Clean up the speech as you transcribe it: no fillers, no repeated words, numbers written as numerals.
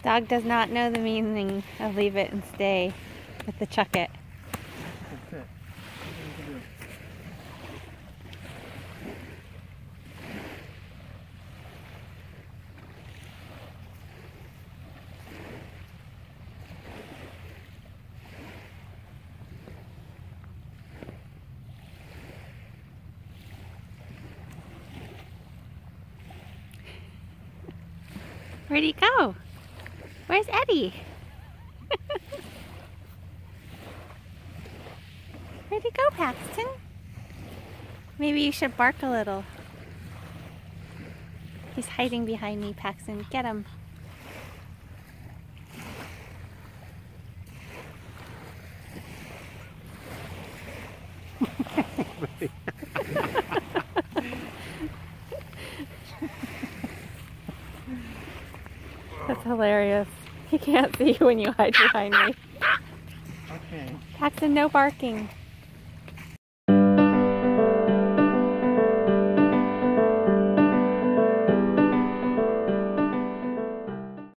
Dog does not know the meaning of leave it and stay with the chuck it. That's it. Where'd he go? Where's Eddie? Where'd he go, Paxton? Maybe you should bark a little. He's hiding behind me, Paxton. Get him. That's hilarious. He can't see you when you hide behind me. Okay. Paxton, no barking.